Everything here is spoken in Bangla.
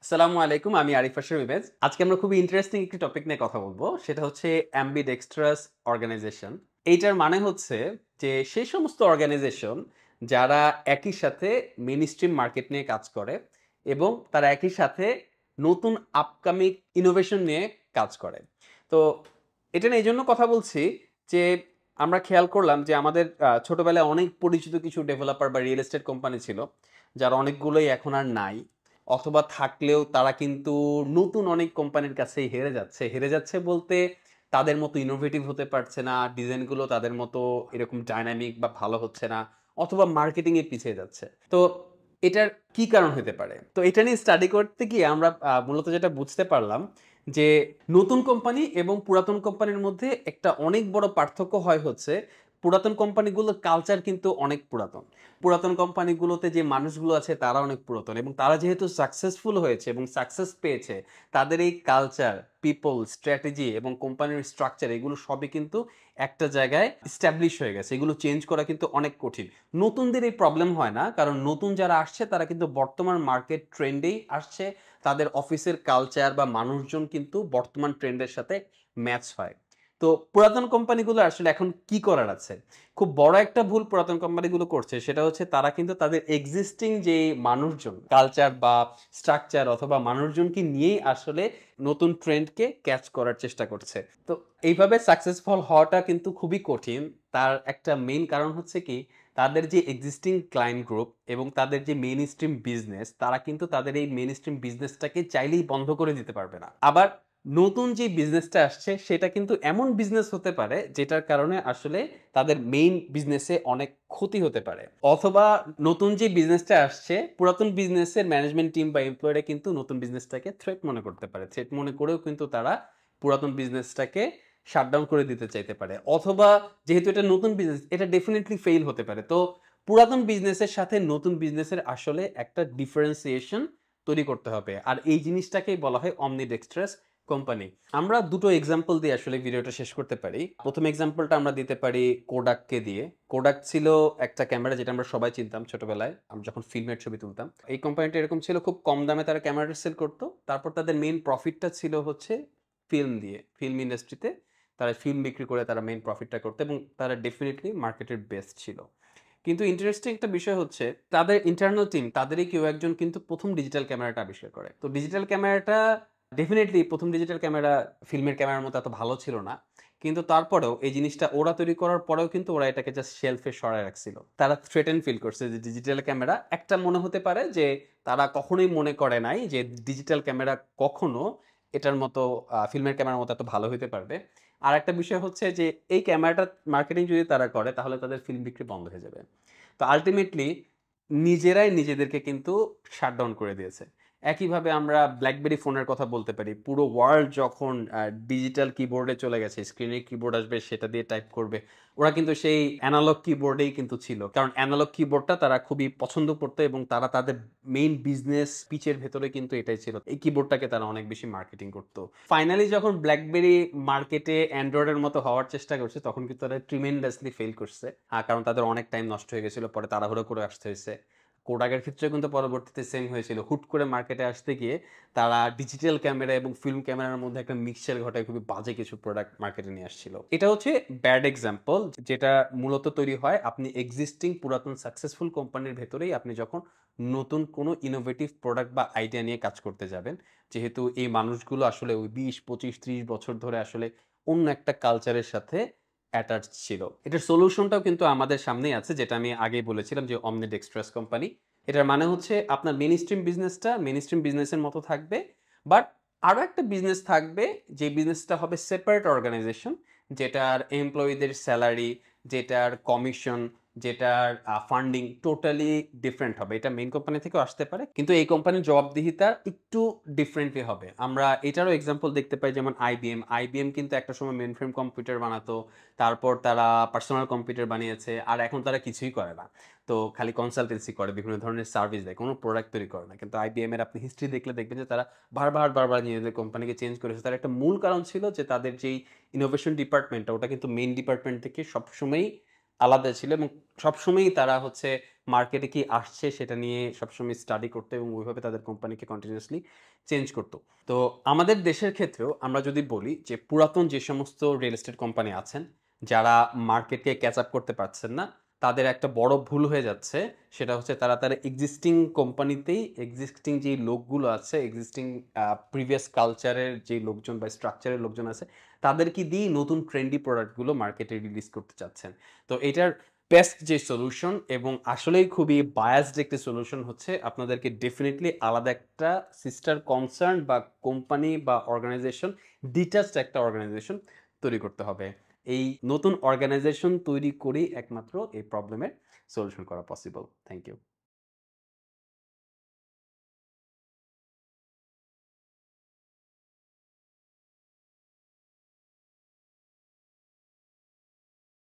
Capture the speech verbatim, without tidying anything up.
আসসালামু আলাইকুম। আমি আরিফ আশরাফ ইমেজ। আজকে আমরা খুবই ইন্টারেস্টিং একটি টপিক নিয়ে কথা বলবো। সেটা হচ্ছে অ্যাম্বিডেক্সট্রাস অর্গানাইজেশন। এইটার মানে হচ্ছে যে সেই সমস্ত অর্গানাইজেশন যারা একই সাথে মেইনস্ট্রিম মার্কেট নিয়ে কাজ করে এবং তারা একই সাথে নতুন আপকামিং ইনোভেশন নিয়ে কাজ করে। তো এটা নিয়ে এইজন্য কথা বলছি যে আমরা খেয়াল করলাম যে আমাদের আ ছোটবেলায় অনেক পরিচিত কিছু ডেভেলপার বা রিয়েল এস্টেট কোম্পানি ছিল, যার অনেকগুলোই এখন আর নাই। অথবা থাকলেও তারা কিন্তু নতুন অনেক কোম্পানির কাছেই হেরে যাচ্ছে। হেরে যাচ্ছে বলতে তাদের মতো ইনোভেটিভ হতে পারছে না, ডিজাইনগুলো তাদের মতো এরকম ডায়নামিক বা ভালো হচ্ছে না, অথবা মার্কেটিং এ পিছিয়ে যাচ্ছে। তো এটার কি কারণ হতে পারে? তো এটা নিয়ে স্টাডি করতে গিয়ে আমরা আ মূলত যেটা বুঝতে পারলাম যে নতুন কোম্পানি এবং পুরাতন কোম্পানির মধ্যে একটা অনেক বড় পার্থক্য হয় হচ্ছে পুরাতন কোম্পানিগুলোর কালচার কিন্তু অনেক পুরাতন। পুরাতন কোম্পানিগুলোতে যে মানুষগুলো আছে তারা অনেক পুরাতন এবং তারা যেহেতু সাকসেসফুল হয়েছে এবং সাকসেস পেয়েছে, তাদের এই কালচার, পিপল, স্ট্র্যাটেজি এবং কোম্পানির স্ট্রাকচার এগুলো সবই কিন্তু একটা জায়গায় এস্টাবলিশ হয়ে গেছে। এগুলো চেঞ্জ করা কিন্তু অনেক কঠিন। নতুনদের এই প্রবলেম হয় না, কারণ নতুন যারা আসছে তারা কিন্তু বর্তমান মার্কেট ট্রেন্ডেই আসছে। তাদের অফিসের কালচার বা মানুষজন কিন্তু বর্তমান ট্রেন্ডের সাথে ম্যাচ হয়। তো পুরাতন কোম্পানিগুলো আসলে এখন কি করার আছে? খুব বড় একটা ভুল পুরাতন কোম্পানিগুলো করছে, সেটা হচ্ছে তারা কিন্তু তাদের এক্সিস্টিং যে মানুষজন, কালচার বা স্ট্রাকচার অথবা মানুষজনকে নিয়েই আসলে নতুন ট্রেন্ডকে ক্যাচ করার চেষ্টা করছে। তো এইভাবে সাকসেসফুল হওয়াটা কিন্তু খুবই কঠিন। তার একটা মেইন কারণ হচ্ছে কি, তাদের যে এক্সিস্টিং ক্লায়েন্ট গ্রুপ এবং তাদের যে মেইন স্ট্রিম বিজনেস, তারা কিন্তু তাদের এই মেইন স্ট্রিম বিজনেসটাকে চাইলেই বন্ধ করে দিতে পারবে না। আবার নতুন যে বিজনেসটা আসছে সেটা কিন্তু এমন বিজনেস হতে পারে যেটার কারণে আসলে তাদের মেইন বিজনেসে অনেক ক্ষতি হতে পারে। অথবা নতুন যে বিজনেসটা আসছে, পুরাতন বিজনেসের ম্যানেজমেন্ট টিম বা এমপ্লয়িরা কিন্তু নতুন বিজনেসটাকে থ্রেট মনে করতে পারে। থ্রেট মনে করেও কিন্তু তারা পুরাতন বিজনেসটাকে শাটডাউন করে দিতে চাইতে পারে। অথবা যেহেতু এটা নতুন বিজনেস, এটা ডেফিনিটলি ফেইল হতে পারে। তো পুরাতন বিজনেসের সাথে নতুন বিজনেসের আসলে একটা ডিফারেন্সিয়েশন তৈরি করতে হবে। আর এই জিনিসটাকেই বলা হয় অমনিডেক্সট্রাস কোম্পানি। আমরা দুটো এক্সাম্পল দিয়ে আসলে ভিডিওটা শেষ করতে পারি। প্রথম এক্সাম্পলটা আমরা দিতে পারি কোডাককে দিয়ে। কোডাক ছিল একটা ক্যামেরা যেটা আমরা সবাই চিনতাম ছোটবেলায়। আমরা যখন ফিল্মের ছবি তুলতাম। এই কোম্পানিটা এরকম ছিল, খুব কম দামে তারা ক্যামেরাটা সেল করত। তারপর তাদের মেইন প্রফিটটা ছিল হচ্ছে ফিল্ম দিয়ে। ফিল্ম ইন্ডাস্ট্রিতে তারা ফিল্ম বিক্রি করে তারা মেইন প্রফিটটা করত এবং তারা ডেফিনিটলি মার্কেটের বেস্ট ছিল। কিন্তু ইন্টারেস্টিং একটা বিষয় হচ্ছে তাদের ইন্টারনাল টিম, তাদেরই কেউ একজন কিন্তু প্রথম ডিজিটাল ক্যামেরাটা আবিষ্কার করে। তো ডিজিটাল ক্যামেরাটা ডেফিনিটলি প্রথম ডিজিটাল ক্যামেরা ফিল্মের ক্যামেরার মতো এত ভালো ছিল না। কিন্তু তারপরেও এই জিনিসটা ওরা তৈরি করার পরেও কিন্তু ওরা এটাকে জাস্ট শেলফে সরায় রাখছিল। তারা থ্রেটেন ফিল করছে যে ডিজিটাল ক্যামেরা একটা মনে হতে পারে যে তারা কখনোই মনে করে নাই যে ডিজিটাল ক্যামেরা কখনো এটার মতো আ ফিল্মের ক্যামেরার মতো এত ভালো হইতে পারবে। আরেকটা বিষয় হচ্ছে যে এই ক্যামেরাটা মার্কেটিং যদি তারা করে তাহলে তাদের ফিল্ম বিক্রি বন্ধ হয়ে যাবে। তো আল্টিমেটলি নিজেরাই নিজেদেরকে কিন্তু শাটডাউন করে দিয়েছে। একইভাবে আমরা ব্ল্যাকবেরি ফোনের কথা বলতে পারি। পুরো ওয়ার্ল্ড যখন আ ডিজিটাল কিবোর্ডে চলে গেছে, স্ক্রিনে কিবোর্ড আসবে সেটা দিয়ে টাইপ করবে। ওরা কিন্তু সেই অ্যানালগ কিবোর্ডেই কিন্তু ছিল। কারণ অ্যানালগ কিবোর্ডটা তারা খুবই পছন্দ করত এবং তারা তাদের মেইন বিজনেস পিচের ভেতরে কিন্তু এটাই ছিল। এই কিবোর্ডটাকে তারা অনেক বেশি মার্কেটিং করত। ফাইনালি যখন ব্ল্যাকবেরি মার্কেটে অ্যান্ড্রয়েডের মতো হওয়ার চেষ্টা করছে তখন কিন্তু তারা ট্রিমেন্ডাসলি ফেইল করছে। আ কারণ তাদের অনেক টাইম নষ্ট হয়ে গেছিল। পরে তাড়াহুড়ো করে আসতে হইছে। কোডাকের ক্ষেত্রেও কিন্তু পরবর্তীতে সেম হয়েছিল। হুট করে মার্কেটে আসতে গিয়ে তারা ডিজিটাল ক্যামেরা এবং ফিল্ম ক্যামেরার মধ্যে একটা মিক্সচার ঘটায় খুবই বাজে কিছু প্রোডাক্ট মার্কেটে নিয়ে আসছিল। এটা হচ্ছে ব্যাড এক্সাম্পল, যেটা মূলত তৈরি হয় আপনি এক্সিস্টিং পুরাতন সাকসেসফুল কোম্পানির ভেতরেই আপনি যখন নতুন কোনো ইনোভেটিভ প্রোডাক্ট বা আইডিয়া নিয়ে কাজ করতে যাবেন। যেহেতু এই মানুষগুলো আসলে ওই বিশ, পঁচিশ, ত্রিশ বছর ধরে আসলে অন্য একটা কালচারের সাথে অ্যাটাচড ছিল। এটার সলিউশনটাও কিন্তু আমাদের সামনেই আছে, যেটা আমি আগেই বলেছিলাম যে অমনিডেক্সট্রাস কোম্পানি। এটার মানে হচ্ছে আপনার মেইনস্ট্রিম বিজনেসটা মেইনস্ট্রিম বিজনেসের মতো থাকবে, বাট আরো একটা বিজনেস থাকবে যে বিজনেসটা হবে সেপারেট অর্গানাইজেশন, যেটার এমপ্লয়ীদের স্যালারি, যেটার কমিশন, যেটার ফান্ডিং টোটালি ডিফারেন্ট হবে। এটা মেইন কোম্পানি থেকেও আসতে পারে, কিন্তু এই কোম্পানির জবাবদিহিতা একটু ডিফারেন্টলি হবে। আমরা এটারও এক্সাম্পল দেখতে পাই, যেমন আইবিএম। আইবিএম কিন্তু একটা সময় মেইন ফ্রেম কম্পিউটার বানাতো, তারপর তারা পার্সোনাল কম্পিউটার বানিয়েছে, আর এখন তারা কিছুই করে না। তো খালি কনসালটেন্সি করে, বিভিন্ন ধরনের সার্ভিস দেয়, কোনো প্রোডাক্ট তৈরি করে না। কিন্তু আইবিএম এর আপনি হিস্ট্রি দেখলে দেখবেন যে তারা বারবার বারবার নিজেদের কোম্পানিকে চেঞ্জ করেছে। তার একটা মূল কারণ ছিল যে তাদের যেই ইনোভেশন ডিপার্টমেন্টটা ওটা কিন্তু মেইন ডিপার্টমেন্ট থেকে সবসময়ই আলাদা ছিল এবং সবসময়ই তারা হচ্ছে মার্কেটে কি আসছে সেটা নিয়ে সবসময় স্টাডি করতো এবং ওইভাবে তাদের কোম্পানিকে কন্টিনিউয়াসলি চেঞ্জ করতো। তো আমাদের দেশের ক্ষেত্রেও আমরা যদি বলি যে পুরাতন যে সমস্ত রিয়েল এস্টেট কোম্পানি আছেন, যারা মার্কেটকে ক্যাচ আপ করতে পারছেন না, তাদের একটা বড় ভুল হয়ে যাচ্ছে। সেটা হচ্ছে তারা তার এক্সিস্টিং কোম্পানিতেই এক্সিস্টিং যেই লোকগুলো আছে, এক্সিস্টিং আ প্রিভিয়াস কালচারের যেই লোকজন বা স্ট্রাকচারের লোকজন আছে, তাদেরকে দিয়েই নতুন ট্রেন্ডি প্রোডাক্টগুলো মার্কেটে রিলিজ করতে চাচ্ছেন। তো এটার বেস্ট যে সলিউশন এবং আসলেই খুবই বায়াসড একটি সলিউশন হচ্ছে আপনাদেরকে ডেফিনিটলি আলাদা একটা সিস্টার কনসার্ন বা কোম্পানি বা অর্গানাইজেশন, ডিটাচড একটা অর্গানাইজেশন তৈরি করতে হবে। এই নতুন অর্গানাইজেশন তৈরি করেই একমাত্র এই প্রবলেমের সলিউশন করা পসিবল। Thank you.